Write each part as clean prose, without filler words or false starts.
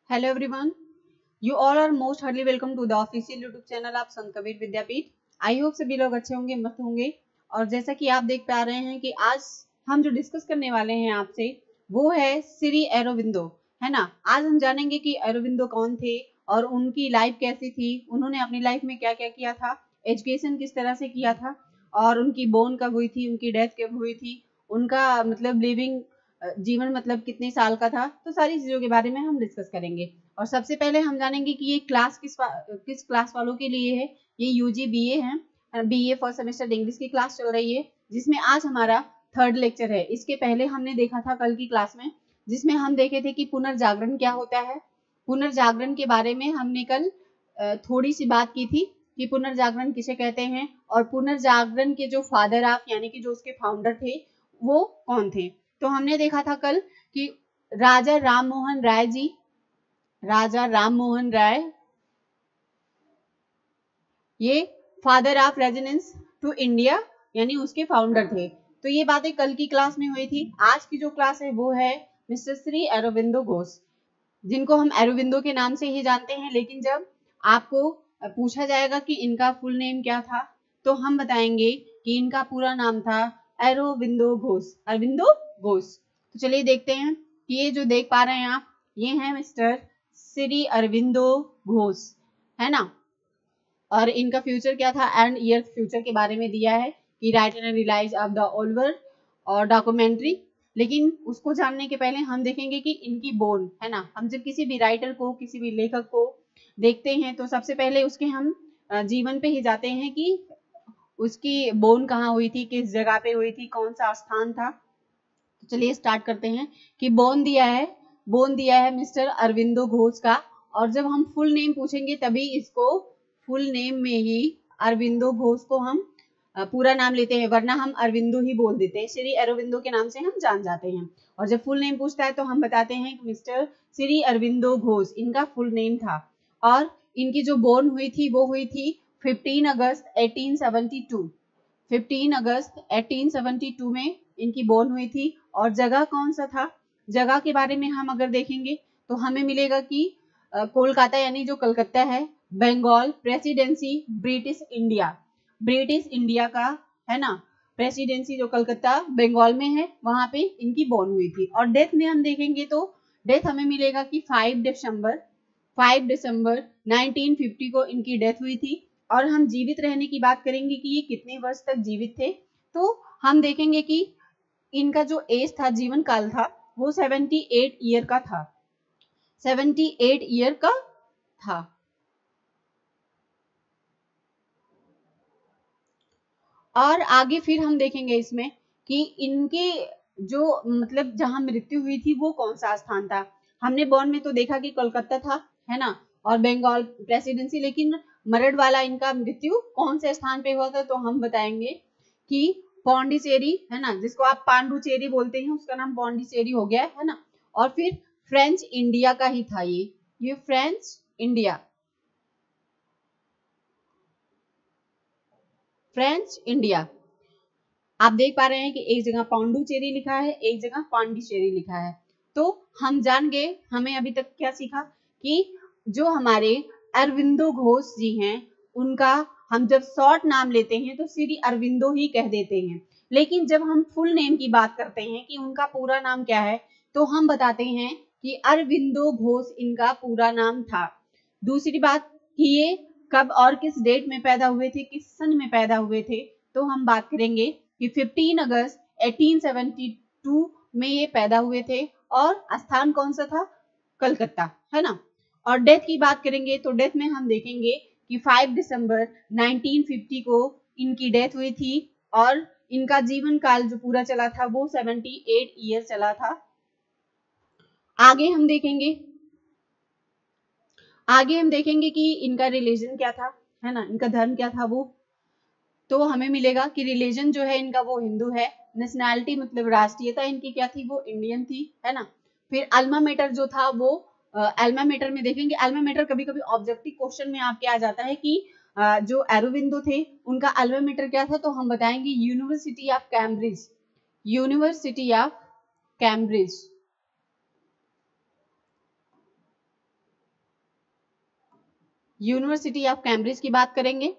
Hello everyone, you all are most hardly welcome to the official YouTube channel of Sant Kabir Vidyapeeth. I hope सभी लोग अच्छे होंगे, मस्त होंगे। और जैसा कि आप देख पा रहे हैं कि आज हम जो डिस्कस करने वाले हैं आपसे वो है श्री अरविंदो, है ना। आज हम जानेंगे कि अरविंदो कौन थे और उनकी लाइफ कैसी थी, उन्होंने अपनी लाइफ में क्या क्या किया था, एजुकेशन किस तरह से किया था और उनकी बोर्न कब हुई थी, उनकी डेथ कब हुई थी, उनका मतलब लिविंग जीवन मतलब कितने साल का था। तो सारी चीजों के बारे में हम डिस्कस करेंगे। और सबसे पहले हम जानेंगे कि ये क्लास किस क्लास वालों के लिए है। ये यूजी बीए है, बीए फर्स्ट सेमेस्टर इंग्लिश की क्लास चल रही है, जिसमें आज हमारा थर्ड लेक्चर है। इसके पहले हमने देखा था कल की क्लास में, जिसमें हम देखे थे कि पुनर्जागरण क्या होता है। पुनर्जागरण के बारे में हमने कल थोड़ी सी बात की थी कि पुनर्जागरण किसे कहते हैं और पुनर्जागरण के जो फादर ऑफ यानी कि जो उसके फाउंडर थे वो कौन थे। तो हमने देखा था कल कि राजा राम मोहन राय जी, राजा राम मोहन राय ये father of residence to India यानी उसके फाउंडर थे। तो ये बातें कल की क्लास में हुई थी। आज की जो क्लास है वो है मिस्टर श्री अरविंदो घोष, जिनको हम अरविंदो के नाम से ही जानते हैं। लेकिन जब आपको पूछा जाएगा कि इनका फुल नेम क्या था तो हम बताएंगे कि इनका पूरा नाम था अरविंदो घोष, अरविंदो घोष। तो चलिए देखते हैं कि ये जो देख पा रहे हैं आप, ये हैं मिस्टर श्री अरविंदो घोष, है ना। और इनका फ्यूचर क्या था एंड ईयर फ्यूचर के बारे में दिया है कि right and realise of the ओल्वर और डॉक्यूमेंट्री। लेकिन उसको जानने के पहले हम देखेंगे कि इनकी बोर्न, है ना। हम जब किसी भी राइटर को, किसी भी लेखक को देखते हैं तो सबसे पहले उसके हम जीवन पे ही जाते हैं कि उसकी बोर्न कहाँ हुई थी, किस जगह पे हुई थी, कौन सा स्थान था। तो चलिए स्टार्ट करते हैं कि बोर्न दिया है मिस्टर अरविंदो घोष का। और जब हम फुल नेम पूछेंगे तभी इसको फुल नेम में ही अरविंदो घोष को हम पूरा नाम लेते हैं, वरना हम अरविंदो ही बोल देते हैं, श्री अरविंदो के नाम से हम जान जाते हैं। और जब फुल नेम पूछता है तो हम बताते हैं कि मिस्टर श्री अरविंदो घोष इनका फुल नेम था। और इनकी जो बोर्न हुई थी वो हुई थी 15 अगस्त 1872। 15 अगस्त 1872 में इनकी बोर्न हुई थी। और जगह कौन सा था, जगह के बारे में हम अगर देखेंगे तो हमें मिलेगा कि कोलकाता यानी जो कलकत्ता है, बंगाल प्रेसिडेंसी, ब्रिटिश इंडिया का, है ना, प्रेसिडेंसी जो कलकत्ता बंगाल में है वहां पे इनकी बोर्न हुई थी। और डेथ में हम देखेंगे तो डेथ हमें मिलेगा कि 5 दिसंबर 1950 को इनकी डेथ हुई थी। और हम जीवित रहने की बात करेंगे कि ये कितने वर्ष तक जीवित थे, तो हम देखेंगे कि इनका जो एज था, जीवन काल था, वो 78 ईयर का था, 78 ईयर का था। और आगे फिर हम देखेंगे इसमें कि इनके जो मतलब जहां मृत्यु हुई थी वो कौन सा स्थान था। हमने बॉर्न में तो देखा कि कोलकाता था, है ना, और बंगाल प्रेसिडेंसी। लेकिन मरड वाला इनका मृत्यु कौन से स्थान पे हुआ था तो हम बताएंगे कि पौंडीचेरी, है ना, जिसको आप पांडुचेरी बोलते हैं, उसका नाम पौंडीचेरी हो गया, है ना। और फिर फ्रेंच इंडिया का ही था ये फ्रेंच इंडिया, फ्रेंच इंडिया। आप देख पा रहे हैं कि एक जगह पांडुचेरी लिखा है, एक जगह पांडिचेरी लिखा है। तो हम जान गए, हमें अभी तक क्या सीखा कि जो हमारे अरविंदो घोष जी हैं उनका हम जब शॉर्ट नाम लेते हैं तो श्री अरविंदो ही कह देते हैं। लेकिन जब हम फुल नेम की बात करते हैं कि उनका पूरा नाम क्या है तो हम बताते हैं कि अरविंदो घोष इनका पूरा नाम था। दूसरी बात कि ये कब और किस डेट में पैदा हुए थे, किस सन में पैदा हुए थे, तो हम बात करेंगे कि 15 अगस्त 1872 में ये पैदा हुए थे। और स्थान कौन सा था, कलकत्ता, है ना। और डेथ की बात करेंगे तो डेथ में हम देखेंगे कि 5 दिसंबर 1950 को इनकी डेथ हुई थी। और इनका जीवन काल जो पूरा चला था वो 78 ईयर चला था। आगे हम देखेंगे कि इनका रिलीजन क्या था, है ना, इनका धर्म क्या था वो। तो हमें मिलेगा कि रिलीजन जो है इनका वो हिंदू है। नेशनैलिटी मतलब राष्ट्रीयता इनकी क्या थी, वो इंडियन थी, है ना। फिर अल्मा मेटर जो था वो अल्मा मेटर में देखेंगे, अल्मा मेटर कभी कभी ऑब्जेक्टिव क्वेश्चन में आपके आ जाता है कि जो अरविंदो थे उनका अल्मा मेटर क्या था, तो हम बताएंगे university of Cambridge, university of Cambridge. University of Cambridge की बात करेंगे।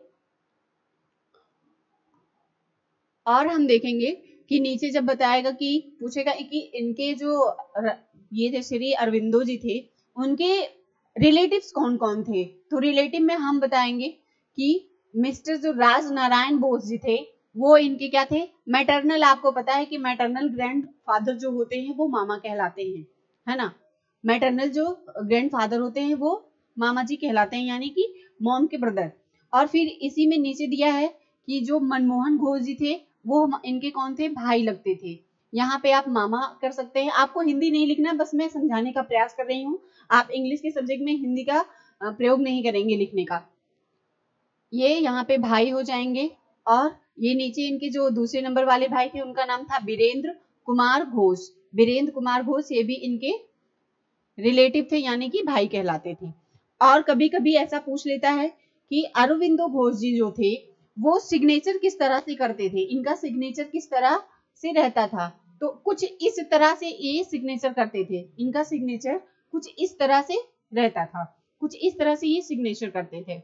और हम देखेंगे कि नीचे जब बताएगा कि पूछेगा कि इनके जो ये थे श्री अरविंदो जी थे, उनके रिलेटिव्स कौन कौन थे, तो रिलेटिव में हम बताएंगे कि मिस्टर जो राज नारायण बोस जी थे वो इनके क्या थे, मैटरनल। आपको पता है कि मैटरनल ग्रैंडफादर जो होते हैं वो मामा कहलाते हैं, है ना। मैटरनल जो ग्रैंडफादर होते हैं वो मामा जी कहलाते हैं, यानी कि मॉम के ब्रदर। और फिर इसी में नीचे दिया है कि जो मनमोहन घोष जी थे वो इनके कौन थे, भाई लगते थे। यहाँ पे आप मामा कर सकते हैं, आपको हिंदी नहीं लिखना, बस मैं समझाने का प्रयास कर रही हूँ। आप इंग्लिश के सब्जेक्ट में हिंदी का प्रयोग नहीं करेंगे लिखने का। ये यहाँ पे भाई हो जाएंगे। और ये नीचे इनके जो दूसरे नंबर वाले भाई थे उनका नाम था वीरेंद्र कुमार घोष। वीरेंद्र कुमार घोष ये भी इनके रिलेटिव थे, यानी कि भाई कहलाते थे। और कभी कभी ऐसा पूछ लेता है कि अरविंदो घोष जी जो थे वो सिग्नेचर किस तरह से करते थे, इनका सिग्नेचर किस तरह से रहता था, तो कुछ इस तरह से ये सिग्नेचर करते थे। इनका सिग्नेचर कुछ इस तरह से रहता था, कुछ इस तरह से ये सिग्नेचर करते थे।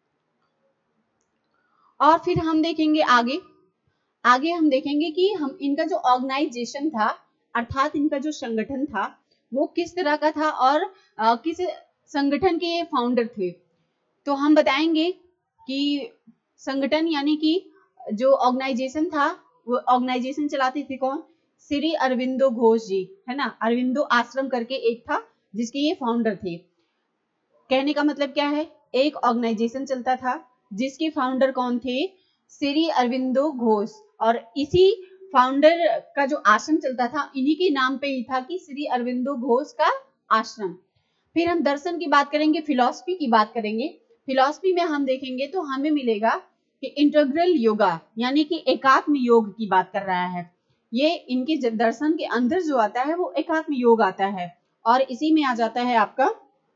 और फिर हम देखेंगे आगे, आगे हम देखेंगे कि हम इनका जो ऑर्गेनाइजेशन था, अर्थात इनका जो संगठन था वो किस तरह का था और किस संगठन के फाउंडर थे। तो हम बताएंगे कि संगठन यानी कि जो ऑर्गेनाइजेशन था वो ऑर्गेनाइजेशन चलाते थे कौन, श्री अरविंदो घोष जी, है ना। अरविंदो आश्रम करके एक था जिसके ये फाउंडर थे। कहने का मतलब क्या है, एक ऑर्गेनाइजेशन चलता था जिसके फाउंडर कौन थे, श्री अरविंदो घोष। और इसी फाउंडर का जो आश्रम चलता था इन्हीं के नाम पे ही था कि श्री अरविंदो घोष का आश्रम। फिर हम दर्शन की बात करेंगे, फिलॉसफी की बात करेंगे। फिलॉसफी में हम देखेंगे तो हमें मिलेगा कि इंटीग्रल योगा यानी कि एकात्म योग की बात कर रहा है। ये इनके दर्शन के अंदर जो आता है वो एकात्म योग आता है। और इसी में आ जाता है आपका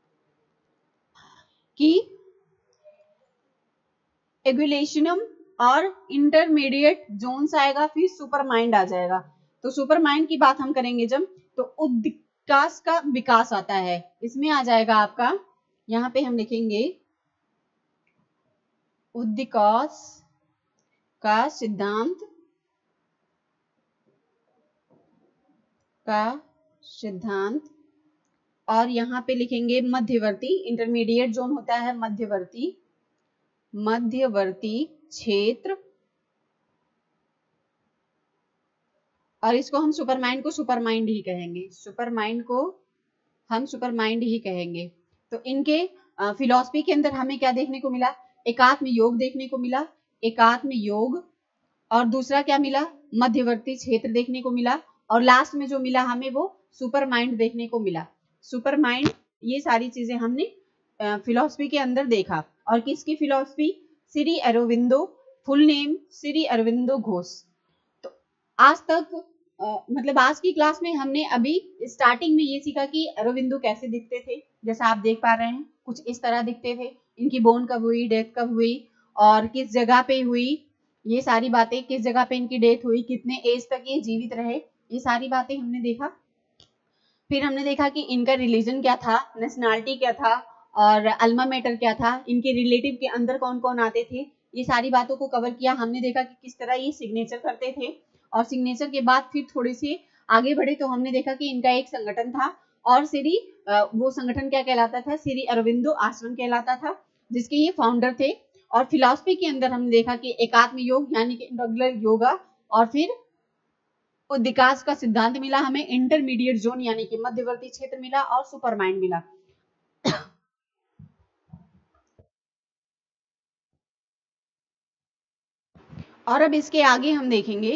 कि एग्युलेशनम और इंटरमीडिएट जोन्स आएगा, फिर सुपर माइंड आ जाएगा। तो सुपर माइंड की बात हम करेंगे जब, तो उद्विकास का विकास आता है, इसमें आ जाएगा आपका, यहाँ पे हम लिखेंगे उद्विकास का सिद्धांत, का सिद्धांत। और यहाँ पे लिखेंगे मध्यवर्ती, इंटरमीडिएट जोन होता है मध्यवर्ती, मध्यवर्ती क्षेत्र। और इसको हम सुपर माइंड को सुपर माइंड ही कहेंगे, सुपर माइंड को हम सुपर माइंड ही कहेंगे। तो इनके फिलॉसफी के अंदर हमें क्या देखने को मिला, एकात्म योग देखने को मिला, एकात्म योग। और दूसरा क्या मिला, मध्यवर्ती क्षेत्र देखने को मिला। और लास्ट में जो मिला हमें वो सुपर माइंड देखने को मिला, सुपर माइंड। ये सारी चीजें हमने फिलॉसफी के अंदर देखा। और किसकी philosophy, Shri Aurobindo, full name Shri Aurobindo Ghosh. तो आज तक मतलब आज की क्लास में हमने अभी स्टार्टिंग में ये सीखा कि अरविंदो कैसे दिखते थे, जैसा आप देख पा रहे हैं कुछ इस तरह दिखते थे। इनकी बोर्न कब हुई, डेथ कब हुई, और किस जगह पे हुई, ये सारी बातें, किस जगह पे इनकी डेथ हुई, कितने एज तक ये जीवित रहे, ये सारी बातें हमने देखा। फिर हमने देखा कि इनका रिलीजन क्या था, नेशनैलिटी क्या था, और अल्मा मैटर क्या था, इनके रिलेटिव के अंदर कौन कौन आते थे, ये सारी बातों को कवर किया। हमने देखा कि किस तरह ये सिग्नेचर करते थे। और सिग्नेचर के बाद फिर थोड़े से आगे बढ़े तो हमने देखा कि इनका एक संगठन था, और श्री वो संगठन क्या कहलाता था, श्री अरविंदो आश्रम कहलाता था, जिसके ये फाउंडर थे। और फिलॉसफी के अंदर हमने देखा कि एकात्म योग यानी कि इंटीग्रल योगा, और फिर विकास का सिद्धांत मिला हमें, इंटरमीडिएट जोन यानी कि मध्यवर्ती क्षेत्र मिला, और सुपर माइंड मिला। और अब इसके आगे हम देखेंगे,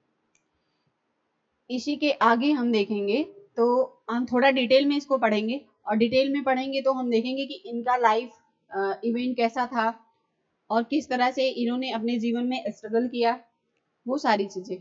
इसी के आगे हम देखेंगे तो हम थोड़ा डिटेल में इसको पढ़ेंगे। और डिटेल में पढ़ेंगे तो हम देखेंगे कि इनका लाइफ इवेंट कैसा था और किस तरह से इन्होंने अपने जीवन में स्ट्रगल किया, वो सारी चीजें।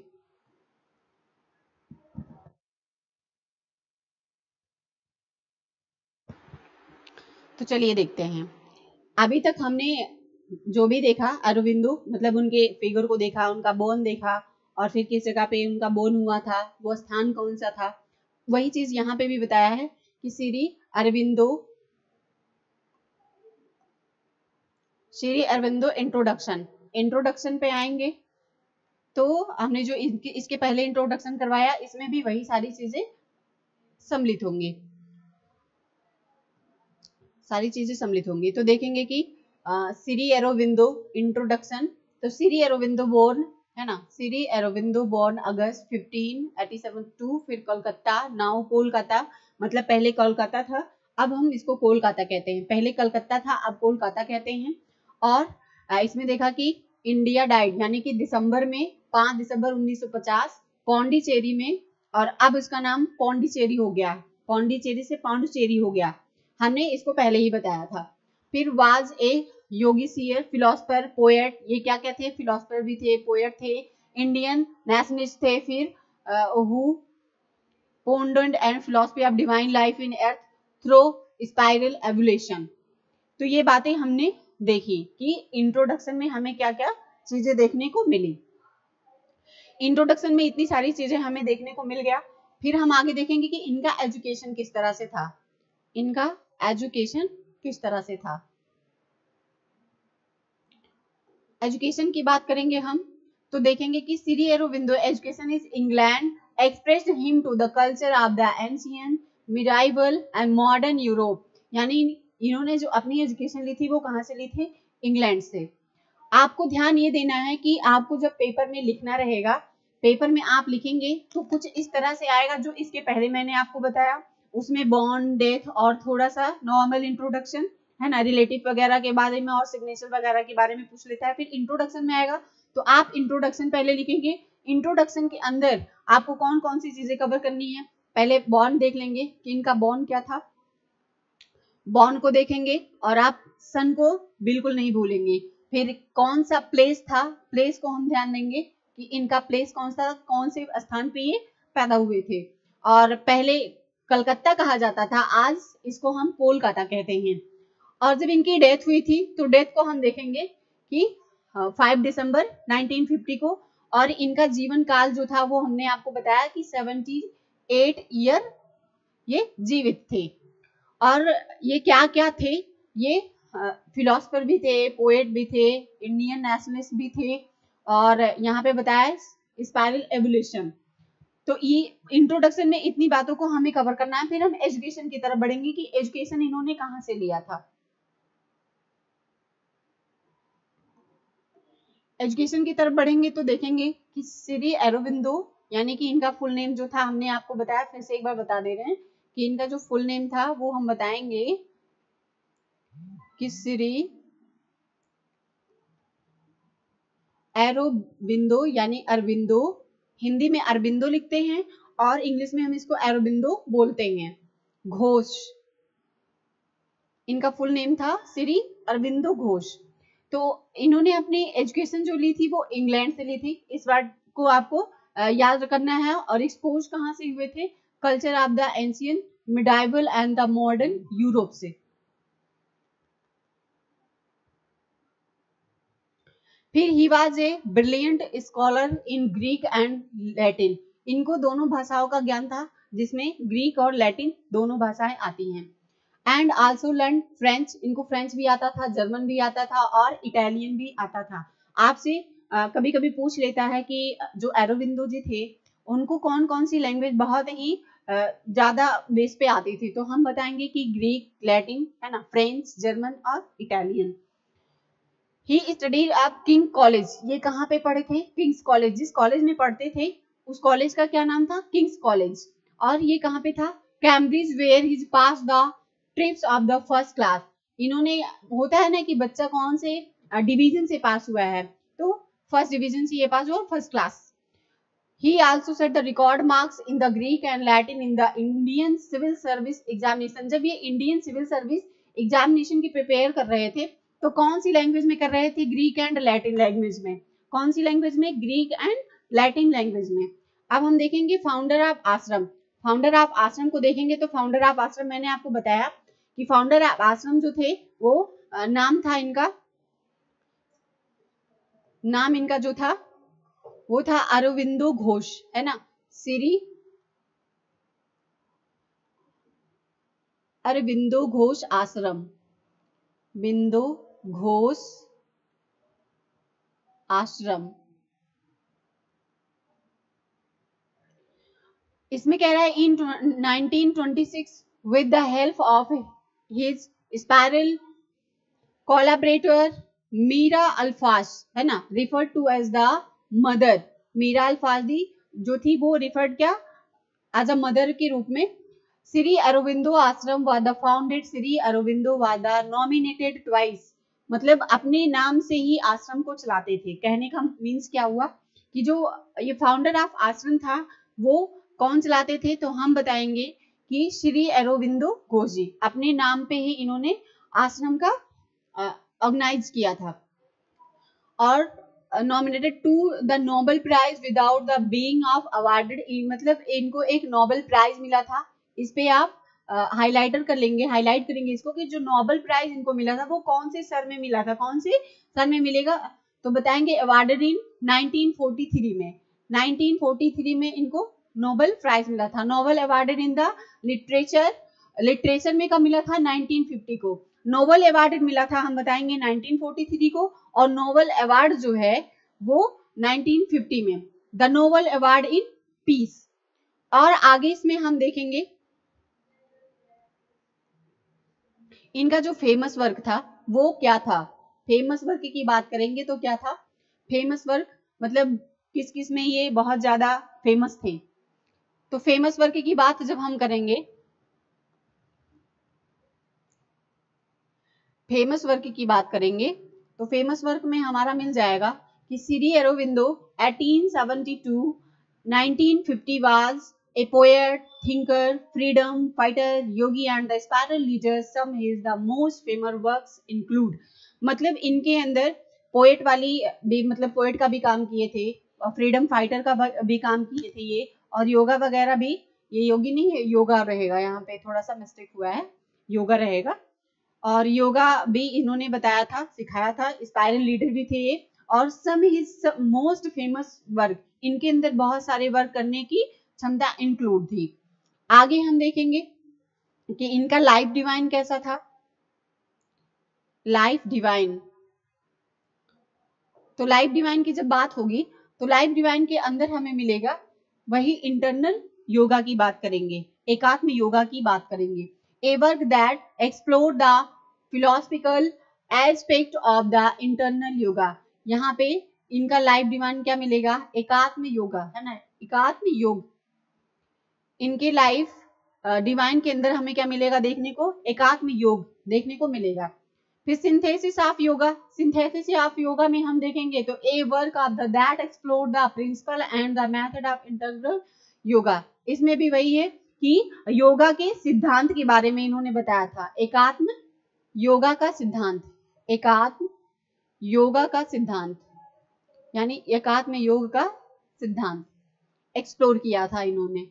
तो चलिए देखते हैं। अभी तक हमने जो भी देखा अरविंदो, मतलब उनके फिगर को देखा, उनका बोन देखा, और फिर किस जगह पे उनका बोन हुआ था, वो स्थान कौन सा था। वही चीज यहाँ पे भी बताया है कि श्री अरविंदो श्री अरविंदो इंट्रोडक्शन, इंट्रोडक्शन पे आएंगे तो हमने जो इसके पहले इंट्रोडक्शन करवाया इसमें भी वही सारी चीजें सम्मिलित होंगी, सारी चीजें सम्मिलित होंगी। तो देखेंगे कि श्री अरविंदो इंट्रोडक्शन, तो श्री अरविंदो बोर्न है ना, Shri Aurobindo born August 1587 two, फिर कोलकाता, नाउ कोलकाता, मतलब पहले कोलकाता था अब हम इसको कोलकाता कहते हैं, पहले कलकत्ता था अब कोलकाता कहते हैं। और इसमें देखा कि इंडिया डाइड यानी कि दिसंबर में 5 दिसंबर 1950 पौंडीचेरी में, और अब इसका नाम पौंडीचेरी हो गया, पौंडीचेरी से पांडुचेरी हो गया, हमने इसको पहले ही बताया था। फिर was a yogi seer, philosopher, poet, ये क्या क्या थे, फिलोसफर भी थे, पोएट थे, इंडियन नेशनलिस्ट थे, फिर who propounded and philosophy of divine life in earth through spiritual evolution. तो ये बातें हमने देखी कि इंट्रोडक्शन में हमें क्या क्या चीजें देखने को मिली, इंट्रोडक्शन में इतनी सारी चीजें हमें देखने को मिल गया। फिर हम आगे देखेंगे कि इनका एजुकेशन किस तरह से था, इनका एजुकेशन किस तरह से था। एजुकेशन की बात करेंगे हम तो देखेंगे कि Shri Aurobindo education is England expressed him to the culture of the ancient medieval and modern Europe, यानी इन्होंने जो अपनी एजुकेशन ली थी वो कहां से ली थी, इंग्लैंड से। आपको ध्यान ये देना है कि आपको जब पेपर में लिखना रहेगा, पेपर में आप लिखेंगे तो कुछ इस तरह से आएगा जो इसके पहले मैंने आपको बताया, उसमें बॉर्न, डेथ और थोड़ा सा नॉर्मल इंट्रोडक्शन है ना, रिलेटिव वगैरह के बारे में और सिग्नेचर वगैरह के बारे में पूछ लेता है। फिर इंट्रोडक्शन में आएगा तो आप इंट्रोडक्शन पहले लिखेंगे, इंट्रोडक्शन के अंदर आपको कौन कौन सी चीजें कवर करनी है, पहले बॉर्न देख लेंगे कि इनका बॉर्न क्या था, बॉर्न को देखेंगे और आप सन को बिल्कुल नहीं भूलेंगे। फिर कौन सा प्लेस था, प्लेस को हम ध्यान देंगे कि इनका प्लेस कौन सा, कौन से स्थान पे ये पैदा हुए थे, और पहले कलकत्ता कहा जाता था, आज इसको हम कोलकाता कहते हैं। और जब इनकी डेथ हुई थी तो डेथ को हम देखेंगे कि 5 दिसंबर 1950 को, और इनका जीवन काल जो था वो हमने आपको बताया कि 78 ईयर ये जीवित थे। और ये क्या क्या थे, ये फिलोसफर भी थे, पोएट भी थे, इंडियन नेशनलिस्ट भी थे, और यहाँ पे बताया स्पाइरल एवोल्यूशन। तो ये इंट्रोडक्शन में इतनी बातों को हमें कवर करना है। फिर हम एजुकेशन की तरफ बढ़ेंगे कि एजुकेशन इन्होंने कहाँ से लिया था। एजुकेशन की तरफ बढ़ेंगे तो देखेंगे कि श्री अरविंदो, यानी कि इनका फुल नेम जो था हमने आपको बताया, फिर से एक बार बता दे रहे हैं कि इनका जो फुल नेम था वो हम बताएंगे कि श्री अरविंदो, यानी अरविंदो, हिंदी में अरविंदो लिखते हैं और इंग्लिश में हम इसको अरविंदो बोलते हैं, घोष, इनका फुल नेम था श्री अरविंदो घोष। तो इन्होंने अपनी एजुकेशन जो ली थी वो इंग्लैंड से ली थी, इस बात को आपको याद करना है। और एक्सपोज कहाँ से हुए थे, culture of the ancient medieval and the modern Europe से। फिर he was a brilliant scholar in Greek and Latin, इनको दोनों भाषाओं का ज्ञान था जिसमें ग्रीक और लैटिन दोनों भाषाएं आती हैं। एंड आल्सो लर्न फ्रेंच, इनको फ्रेंच भी आता था, जर्मन भी आता था और इटालियन भी आता था। आपसे कभी कभी पूछ लेता है कि जो अरविंदो जी थे उनको कौन कौन सी लैंग्वेज बहुत ही ज्यादा बेस पे आती थी, तो हम बताएंगे कि ग्रीक, लैटिन है ना, फ्रेंच, जर्मन और Italian. He studied at King college, ये कहाँ पे पढ़े थे, किंग्स कॉलेज, जिस कॉलेज में पढ़ते थे उस कॉलेज का क्या नाम था, किंग्स कॉलेज। और ये कहाँ पे था, Cambridge, where he pass the tripos of the first class. इन्होंने, होता है ना कि बच्चा कौन से डिवीजन से पास हुआ है, तो फर्स्ट डिवीजन से ये पास हुआ, first class. He also set the record marks in the Greek and Latin in the Indian Civil Service Examination। जब ये इंडियन सिविल सर्विस एग्जामिनेशन की प्रिपेयर कर रहे थे तो कौन सी लैंग्वेज में कर रहे थे, ग्रीक एंड लैटिन लैंग्वेज में। कौन सी लैंग्वेज में, ग्रीक एंड लैटिन लैंग्वेज में। अब हम देखेंगे founder of ashram, founder of ashram को देखेंगे तो फाउंडर ऑफ आश्रम मैंने आपको बताया कि फाउंडर ऑफ आश्रम जो थे वो नाम था इनका, नाम इनका जो था वो था अरविंदो घोष, है ना, श्री अरविंदो घोष आश्रम, बिंदु घोष आश्रम। इसमें कह रहा है इन 1926 with the help of his spiral collaborator Meera अल्फाज, है ना, referred to as the mother, Meera अल्फाजी जो थी वो referred क्या एज अ मदर के रूप में। श्री अरविंदो आश्रम वादा फाउंडेड, श्री अरविंदो वादा नॉमिनेटेड ट्वाइस, मतलब अपने नाम से ही आश्रम को चलाते थे। कहने का मीन्स क्या हुआ कि जो ये फाउंडर ऑफ आश्रम था वो कौन चलाते थे, तो हम बताएंगे कि श्री अरविंदो घोष जी, अपने नाम पे ही इन्होंने आश्रम का ऑर्गेनाइज किया था। और nominated to the Nobel prize without the being of awarded, मतलब इनको एक नोबेल प्राइज मिला था। इस पे आप हाइलाइटर कर लेंगे, हाईलाइट करेंगे इसको कि जो नोबेल प्राइज इनको मिला था वो कौन से सर में मिला था, कौन से सन में मिलेगा, तो बताएंगे अवार्डेड इन 1943 में। 1943 में इनको नोबेल प्राइज मिला था। Nobel awarded in the literature, literature में कब मिला था, 1950 को। नोबेल अवार्ड मिला था हम बताएंगे 1943 को, और नोबेल अवार्ड जो है वो 1950 में, the Nobel award in peace. और आगे इसमें हम देखेंगे इनका जो फेमस वर्क था वो क्या था। फेमस वर्क की बात करेंगे तो क्या था फेमस वर्क, मतलब किस किस में ये बहुत ज्यादा फेमस थे। तो फेमस वर्क की बात जब हम करेंगे, फेमस वर्क की बात करेंगे तो फेमस वर्क में हमारा मिल जाएगा कि Shri Aurobindo 1872 1950 was a poet, thinker, freedom fighter, yogi and the spiritual leader. Some his the most famous works include, मतलब इनके अंदर पोएट वाली भी, मतलब पोएट का भी काम किए थे, और फ्रीडम फाइटर का भी काम किए थे ये, और योगा वगैरह भी, ये योगी नहीं है, योगा रहेगा, यहाँ पे थोड़ा सा मिस्टेक हुआ है, योगा रहेगा। और योगा भी इन्होंने बताया था, सिखाया था, स्पाइरल लीडर भी थे ये। और some his most famous work, इनके अंदर बहुत सारे वर्क करने की क्षमता इंक्लूड थी। आगे हम देखेंगे कि इनका लाइफ डिवाइन कैसा था। लाइफ डिवाइन, तो लाइफ डिवाइन की जब बात होगी तो लाइफ डिवाइन के अंदर हमें मिलेगा वही इंटरनल योगा की बात करेंगे, एकात्म योगा की बात करेंगे। A work that explore the philosophical aspect of the internal yoga. यहाँ पे इनका लाइफ डिवाइन क्या मिलेगा, एकात्म योगा, है ना, एकात्म योग। इनके लाइफ डिवाइन के अंदर हमें क्या मिलेगा देखने को, एकात्म योग देखने को मिलेगा। फिर synthesis of yoga, synthesis of yoga में हम देखेंगे तो a work of the that explore the principle and the method of integral yoga. इसमें भी वही है कि योगा के सिद्धांत के बारे में इन्होंने बताया था, एकात्म योगा का सिद्धांत, एकात्म योगा का सिद्धांत, यानी एकात्म योग का सिद्धांत एक्सप्लोर किया था इन्होंने।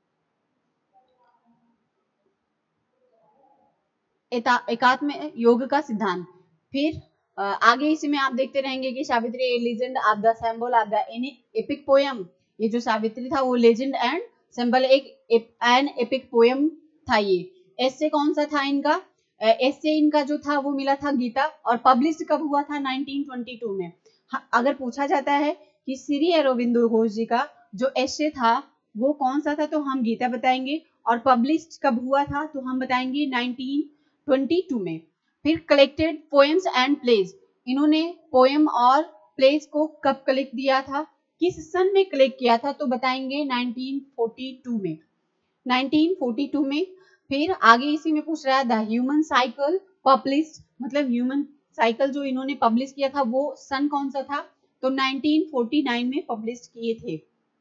एकात्म योग का सिद्धांत। फिर आगे इसमें आप देखते रहेंगे कि Savitri legend of the symbol of the epic poem, ये जो सावित्री था वो लेजेंड एंड सिंबल एक एन एपिक पोएम था। ये ऐसे कौन सा था इनका, ऐसे इनका जो था वो मिला था गीता, और पब्लिश कब हुआ था 1922 में। अगर पूछा जाता है कि श्री अरविंदो घोष जी का जो ऐसे था वो कौन सा था तो हम गीता बताएंगे, और पब्लिश कब हुआ था तो हम बताएंगे 1922 में। फिर कलेक्टेड पोएम्स एंड प्लेज, इन्होंने पोएम और प्लेज को कब कलेक्ट दिया था, किस सन में कलेक्ट किया था तो बताएंगे 1942 में, 1942 में। फिर आगे इसी में पूछ रहा है द ह्यूमन साइकिल पब्लिश, मतलब ह्यूमन साइकिल जो इन्होंने पब्लिश किया था वो सन कौन सा था तो 1949 में पब्लिश किए थे।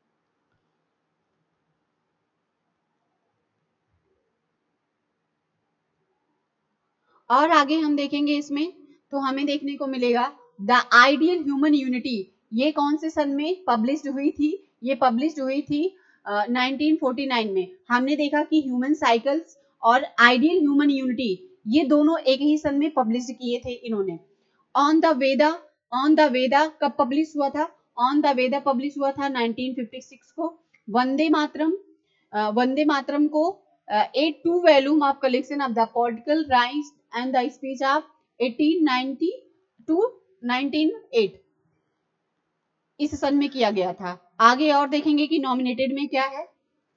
और आगे हम देखेंगे इसमें तो हमें देखने को मिलेगा द आइडियल ह्यूमन यूनिटी, ये कौन से सन में पब्लिश हुई थी, ये पब्लिश हुई थी 1949 में। हमने देखा कि ह्यूमन साइकिल्स और आइडियल ह्यूमन यूनिटी ये दोनों एक ही सन में पब्लिश किए थे इन्होंने। On the Veda, on the Veda कब पब्लिश हुआ था, ऑन द वेदा पब्लिश हुआ था 1956 को। वंदे मातरम, वंदे मातरम को a two volume of collection of the political rights and the speech of 1890 to 1908, इस सन में किया गया था। आगे और देखेंगे कि नॉमिनेटेड में क्या है।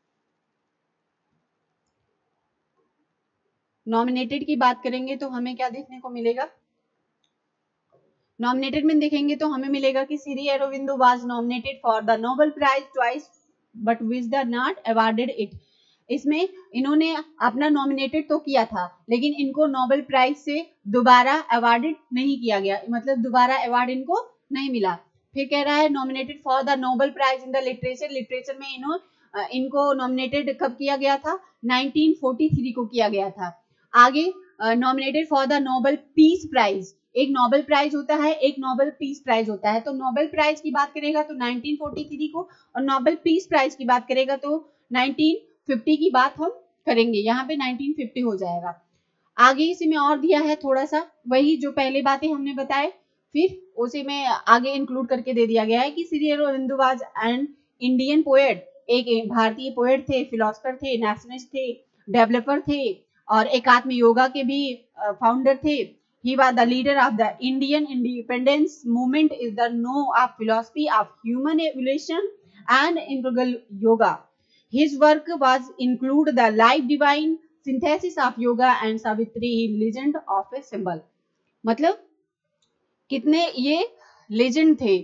नॉमिनेटेड की बात करेंगे तो हमें क्या देखने को मिलेगा। नॉमिनेटेड में देखेंगे तो हमें मिलेगा कि Shri Aurobindo was nominated for the Nobel prize twice but which the not awarded it. इसमें इन्होंने अपना नॉमिनेटेड तो किया था, लेकिन इनको नोबेल प्राइज से दोबारा अवार्डेड नहीं किया गया, मतलब दोबारा अवार्ड इनको नहीं मिला। फिर कह रहा है nominated for the Nobel prize in the literature. Literature में इनको नॉमिनेटेड कब किया गया था, 1943 को किया गया था। आगे nominated for the Nobel peace prize. एक नोबेल प्राइज होता है, एक नोबेल पीस प्राइज होता है। तो नोबेल प्राइज की बात करेगा तो 1943 को, और नोबेल पीस प्राइज की बात करेगा तो 1950 की बात हम करेंगे। यहाँ पे 1950 हो जाएगा। आगे इसी में और दिया है थोड़ा सा, वही जो पहले बातें हमने बताए, फिर उसी में आगे इंक्लूड करके दे दिया गया है कि Shri Aurobindo was an Indian poet. एक भारतीय पोएट थे, फिलोसफर थे, नेशनलिस्ट थे, डेवलपर थे, और एकात्म योगा के भी फाउंडर थे। He was the leader of the Indian independence movement, is the know of philosophy of human evolution and integral yoga. His work was include the life divine synthesis of yoga and Savitri legend of a symbol. मतलब कितने ये legend थे,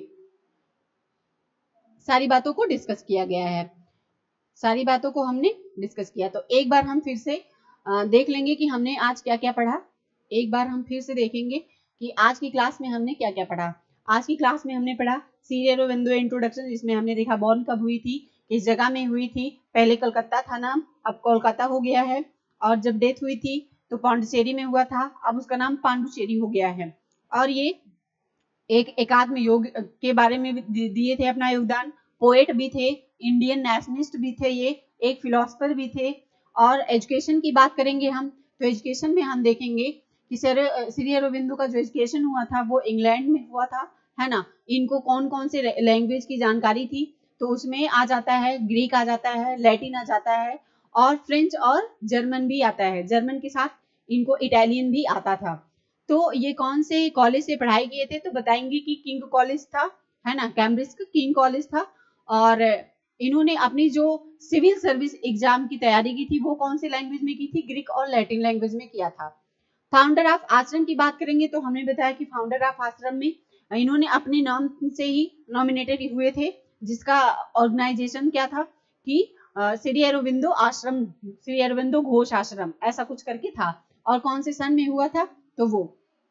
सारी बातों को discuss किया गया है, सारी बातों को हमने डिस्कस किया। तो एक बार हम फिर से देख लेंगे कि हमने आज क्या क्या पढ़ा। एक बार हम फिर से देखेंगे कि आज की क्लास में हमने क्या क्या पढ़ा। आज की क्लास में हमने पढ़ा श्री अरबिंदो इंट्रोडक्शन, जिसमें हमने देखा बॉर्न कब हुई थी, किस जगह में हुई थी। पहले कलकत्ता था नाम, अब कोलकाता हो गया है। और जब डेथ हुई थी तो पांडिचेरी में हुआ था, अब उसका नाम पांडुचेरी हो गया है। और ये एक एकात्म योग के बारे में दिए थे अपना योगदान। पोएट भी थे, इंडियन नेशनलिस्ट भी थे, ये एक फिलोसफर भी थे। और एजुकेशन की बात करेंगे हम, तो एजुकेशन में हम देखेंगे कि श्री अरबिंदो का जो एजुकेशन हुआ था वो इंग्लैंड में हुआ था, है ना। इनको कौन कौन से लैंग्वेज की जानकारी थी, तो उसमें आ जाता है ग्रीक, आ जाता है लैटिन, आ जाता है, और फ्रेंच और जर्मन भी आता है। जर्मन के साथ इनको इटालियन भी आता था। तो ये कौन से कॉलेज से पढ़ाई किए थे, तो बताएंगे कि किंग कॉलेज था, है ना, कैम्ब्रिज का किंग कॉलेज था। और इन्होंने अपनी जो सिविल सर्विस एग्जाम की तैयारी की थी वो कौन से लैंग्वेज में की थी, ग्रीक और लैटिन लैंग्वेज में किया था। फाउंडर ऑफ आश्रम की बात करेंगे तो हमने बताया कि फाउंडर ऑफ आश्रम में इन्होंने अपने नाम से ही नॉमिनेटेड हुए थे, जिसका ऑर्गेनाइजेशन क्या था कि श्री अरबिंदो आश्रम, श्री अरबिंदो घोष आश्रम, ऐसा कुछ करके था। और कौन से सन में हुआ था, तो वो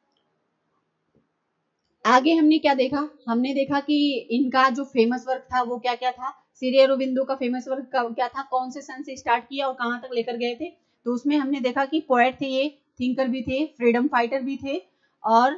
आगे हमने क्या देखा, हमने देखा कि इनका जो फेमस वर्क था वो क्या क्या था। श्री अरबिंदो का फेमस वर्क क्या था, कौन से सन से स्टार्ट किया और कहां तक लेकर गए थे। तो उसमें हमने देखा कि पोएट थे ये, थिंकर भी थे, फ्रीडम फाइटर भी थे, और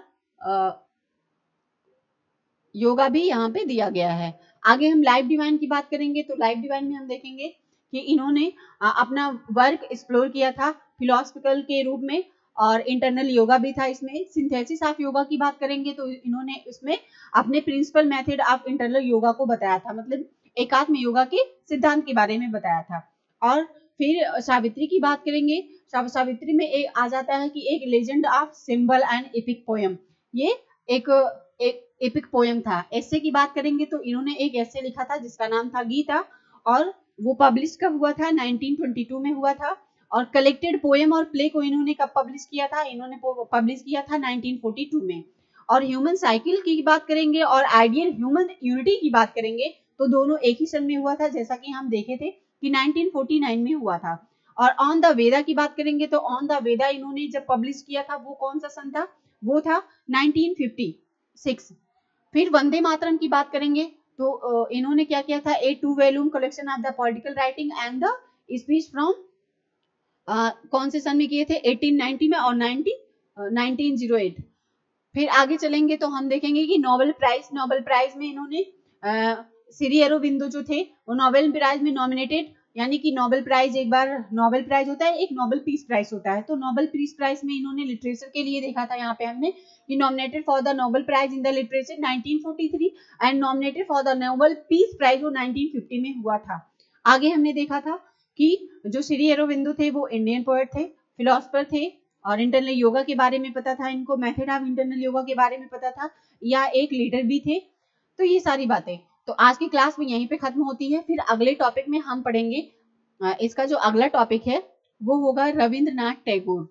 योगा भी यहाँ पे दिया गया है। आगे हम लाइफ डिवाइन की बात करेंगे तो लाइफ डिवाइन में हम देखेंगे कि इन्होंने अपना वर्क एक्सप्लोर किया था फिलोसफिकल के रूप में, और इंटरनल योगा भी था इसमें। सिंथेसिस ऑफ योगा की बात करेंगे तो इन्होंने इसमें अपने principle method of internal yoga को बताया था, मतलब एकात्म योगा के सिद्धांत के बारे में बताया था। और फिर सावित्री की बात करेंगे, सावित्री में एक आ जाता है कि एक legend of symbol and epic poem, ये एक एपिक पोयम था। एसे की बात करेंगे तो इन्होंने एक एसे लिखा था जिसका नाम था गीता, और वो पब्लिश कब हुआ था, 1922 में हुआ था। और कलेक्टेड पोएम और प्ले को इन्होंने कब पब्लिश किया था, इन्होंने पब्लिश किया था 1942 में। और ह्यूमन साइकिल की बात करेंगे और आइडियल ह्यूमन यूनिटी की बात करेंगे तो दोनों एक ही सन में हुआ था, जैसा कि हम देखे थे कि 1949 में हुआ था। और ऑन द वेदा की बात करेंगे तो ऑन द वेदा इन्होंने जब पब्लिश किया था वो कौन सा सन था, वो था 1956। फिर वंदे मातरम की बात करेंगे तो इन्होंने क्या किया था, a 2 volume collection of the political writing and the speech from कौन से सन में किए थे, 1890 में और 1908। फिर आगे चलेंगे तो हम देखेंगे कि नोबेल प्राइज में इन्होंने श्री अरबिंदो जो थे वो नोबेल प्राइज में नॉमिनेटेड, यानी कि नोबेल प्राइज, एक बार नोबेल प्राइज होता है, एक नोबेल पीस प्राइज होता है। तो नोबेल पीस प्राइज में इन्होंने लिटरेचर के लिए देखा था, यहाँ पे हमने कि nominated for the Nobel prize in the literature 1943 and nominated for the Nobel peace prize वो 1950 में हुआ था। आगे हमने देखा था कि जो श्री अरबिंदो थे वो इंडियन पोएट थे, फिलोसफर थे, और इंटरनल योगा के बारे में पता था इनको, मेथड ऑफ इंटरनल योगा के बारे में पता था, या एक लीडर भी थे। तो ये सारी बातें, तो आज की क्लास में यहीं पे खत्म होती है। फिर अगले टॉपिक में हम पढ़ेंगे, इसका जो अगला टॉपिक है वो होगा रविंद्रनाथ टैगोर।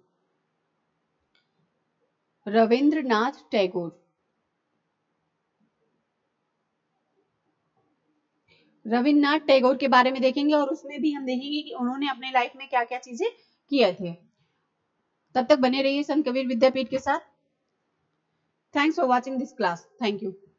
रविंद्रनाथ टैगोर, रविन्द्रनाथ टैगोर के बारे में देखेंगे और उसमें भी हम देखेंगे कि उन्होंने अपने लाइफ में क्या क्या चीजें किए थे। तब तक बने रहिए संत कबीर विद्यापीठ के साथ। Thanks for watching this class. Thank you.